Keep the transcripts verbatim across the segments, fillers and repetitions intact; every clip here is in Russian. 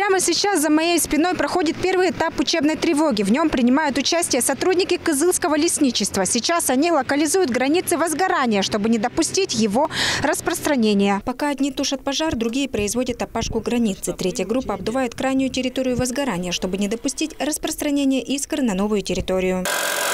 Прямо сейчас за моей спиной проходит первый этап учебной тревоги. В нем принимают участие сотрудники Кызылского лесничества. Сейчас они локализуют границы возгорания, чтобы не допустить его распространения. Пока одни тушат пожар, другие производят опашку границы. Третья группа обдувает крайнюю территорию возгорания, чтобы не допустить распространения искр на новую территорию.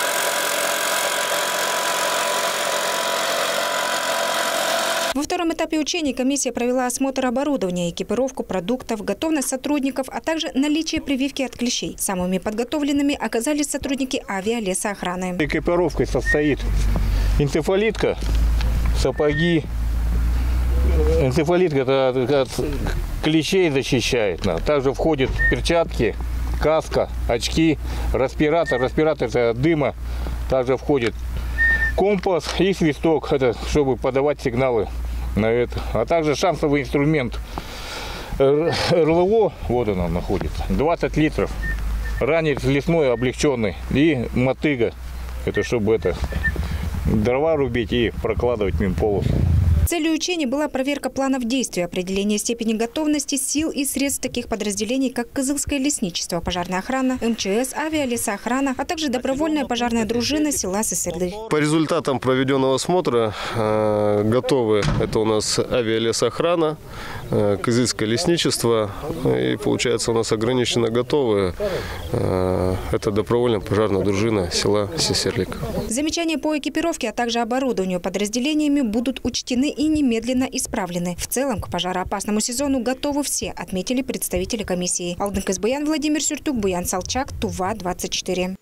Во втором этапе учений комиссия провела осмотр оборудования, экипировку продуктов, готовность сотрудников, а также наличие прививки от клещей. Самыми подготовленными оказались сотрудники авиалесоохраны. Экипировкой состоит энцефалитка, сапоги. Энцефалитка это от клещей защищает. Также входят перчатки, каска, очки, респиратор. Респиратор это от дыма. Также входит компас и свисток, это чтобы подавать сигналы на это. А также шансовый инструмент эр эл о, вот он находится, двадцать литров. Ранец лесной облегченный и мотыга, это чтобы это дрова рубить и прокладывать мимо полосу. Целью учений была проверка планов действий, определение степени готовности сил и средств таких подразделений, как Кызылское лесничество, пожарная охрана, эм че эс, авиалесоохрана, а также добровольная пожарная дружина села Сысырды. По результатам проведенного осмотра э, готовы. Это у нас авиалесоохрана, э, Кызылское лесничество и получается у нас ограниченно готовы. Э, это добровольная пожарная дружина села Сысырлик. Замечания по экипировке, а также оборудованию подразделениями будут учтены и немедленно исправлены. В целом к пожароопасному сезону готовы все, отметили представители комиссии. Алдын Казбаян, Владимир Сюртук, Буян Салчак, Тува, двадцать четыре.